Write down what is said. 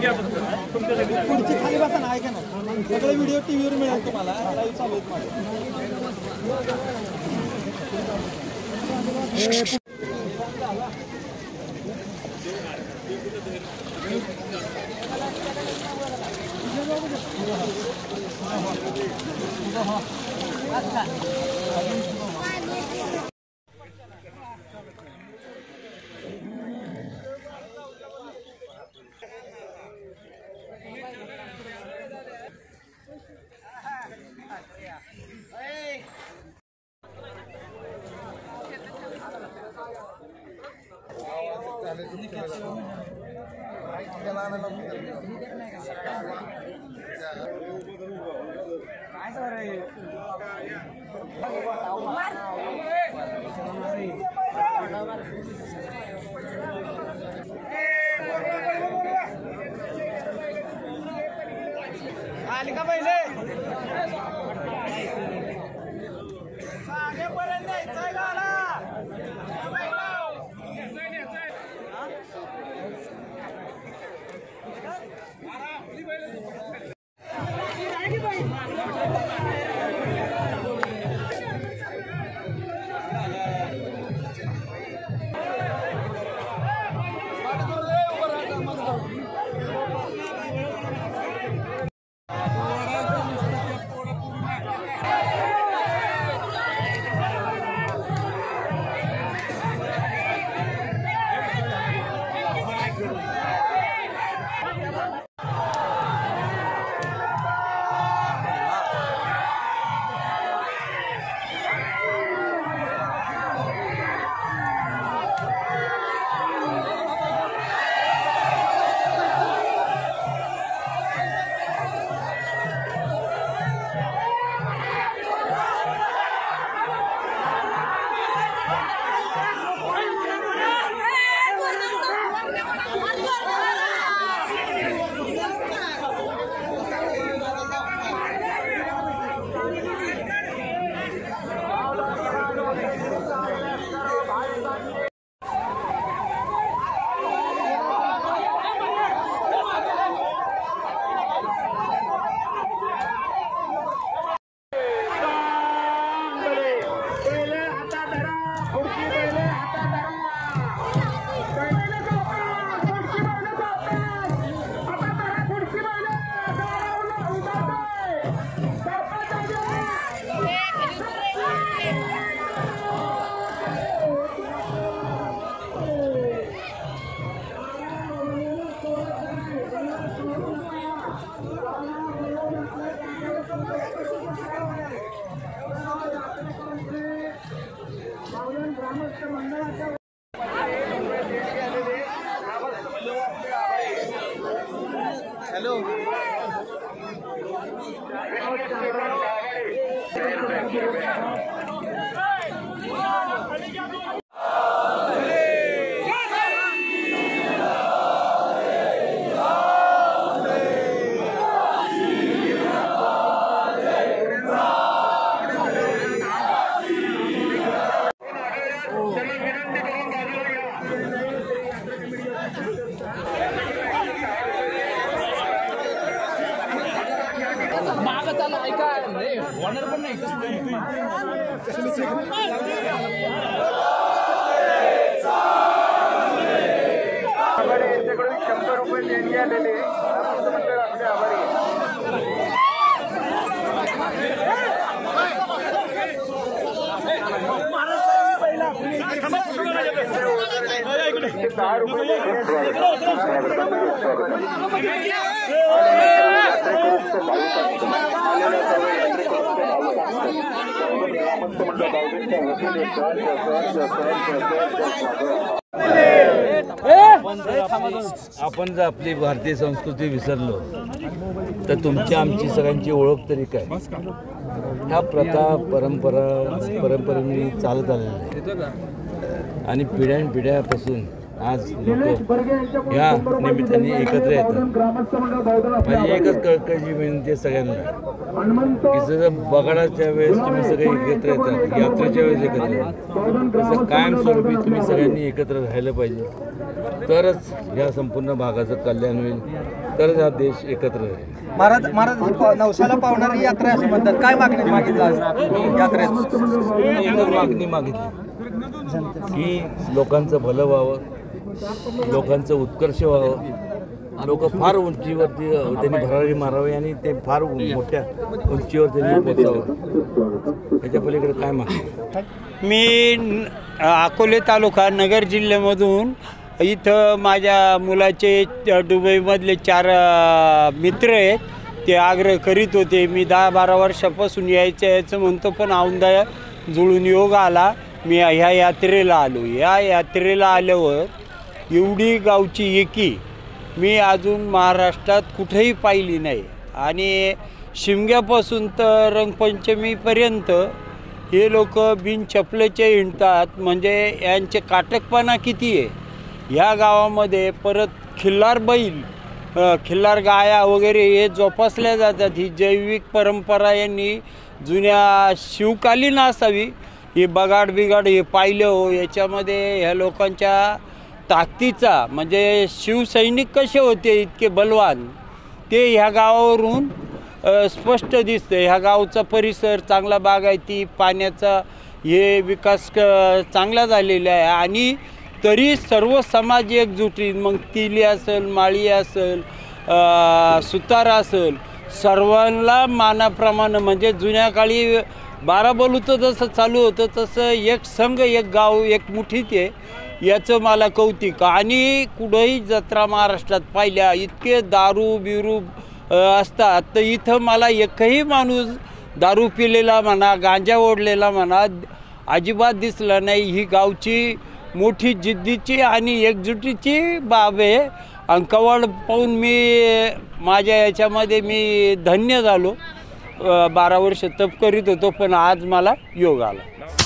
पुढची खाली बसा ना, ऐका ना, सगळे व्हिडिओ टीव्हीवर मिळेल तुम्हाला, लाईव्ह चालू आहेत माझे. आली का पहिले पर्यंत जायचंय गाला. हॅलो ऑनर पण नाही 100 रुपये देणगी आलेली मंडळ आपले आभारी आपण जर आपली भारतीय संस्कृती विसरलो तर तुमची आमची सगळ्यांची ओळख तरी काय. ह्या प्रथा परंपरेने चालत आलेल्या आहेत आणि पिढ्यानपिढ्यापासून आज लोक ह्या निमित्ताने एकत्र येतात. माझी एकच कळकळीची विनंती आहे सगळ्यांना की जर बगाडाच्या वेळेस तुम्ही सगळे एकत्र येतात, यात्रेच्या वेळेस एकत्र येतात, तसं कायमस्वरूपी तुम्ही सगळ्यांनी एकत्र राहिलं पाहिजे, तरच ह्या संपूर्ण भागाचं कल्याण होईल. तरच हा देश एकत्र राहील. महाराज महाराज नवसाला पावणारी यात्रा आहे असं म्हणतात. काय मागणी मागितलं आज यात्रेत? एकच मागणी मागितली की लोकांचं भलं व्हावं, लोकांचं उत्कर्ष व्हावं. लोक फार उंचीवरती त्यांनी भरारी मारावी आणि ते फार मोठ्या उंचीवर त्यांनी पोचावं. याच्या पलीकडे काय मागणी? मी अकोले तालुका नगर जिल्ह्यामधून इथं माझ्या मुलाचे दुबईमधले 4 मित्र आहेत. ते आग्रह करीत होते. मी 10-12 वर्षापासून यायचं म्हणतो, पण औंधा जुळून योग आला. मी ह्या यात्रेला आलो. या यात्रेला आल्यावर एवढी गावची एकी मी अजून महाराष्ट्रात कुठेही पाहिली नाही. आणि शिमग्यापासून तर रंगपंचमीपर्यंत हे लोक बिन चपलेचे हिंडतात. म्हणजे यांचे काटकपणा किती आहे ह्या गावामध्ये. परत खिल्लार बैल, खिल्लार गाया वगैरे हे जोपासल्या जातात. ही जैविक परंपरा यांनी जुन्या शिवकालीन असावी. हे बगाड बिगाड हे पाहिलं हो. याच्यामध्ये ह्या लोकांच्या ताकदीचा, म्हणजे शिवसैनिक कसे होते इतके बलवान, ते ह्या गावावरून स्पष्ट दिसतं. ह्या गावचा परिसर चांगला, बागायती, पाण्याचा हे विकास चांगला झालेला आहे. आणि तरी सर्व समाज एकजुटीत, मग तिली असेल, माळी असेल, सुतार असेल, सर्वांना मानाप्रमाणे, म्हणजे जुन्या काळी 12 बलूतं जसं चालू होतं तसं एक संघ, एक गाव, एक मुठीत आहे. याचं मला कौतिक. आणि कुठंही जत्रा महाराष्ट्रात पाहिल्या इतके दारू बिरू असतात, तर इथं मला एकही माणूस दारू पिलेला म्हणा, गांजा ओढलेला म्हणा अजिबात दिसला नाही. ही गावची मोठी जिद्दीची आणि एकजुटीची बाब आहे. अंकवड पाहून मी माझ्या याच्यामध्ये मी धन्य झालो. 12 वर्ष तप करीत होतो, पण आज मला योग आला.